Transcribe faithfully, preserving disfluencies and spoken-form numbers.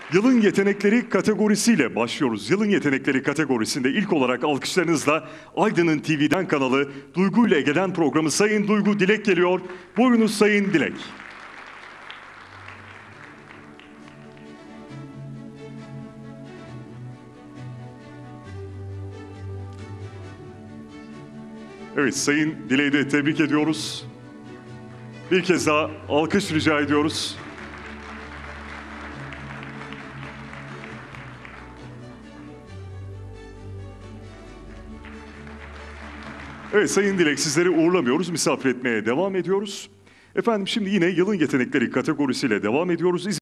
Yılın yetenekleri kategorisiyle başlıyoruz. Yılın yetenekleri kategorisinde ilk olarak alkışlarınızla Aydın'ın T V'den kanalı Duygu ile Ege'den programı Sayın Duygu Dilek geliyor. Buyurunuz Sayın Dilek. Evet, Sayın Dilek'i de tebrik ediyoruz. Bir kez daha alkış rica ediyoruz. Evet Sayın Dilek, sizleri uğurlamıyoruz, misafir etmeye devam ediyoruz. Efendim şimdi yine yılın yetenekleri kategorisiyle devam ediyoruz.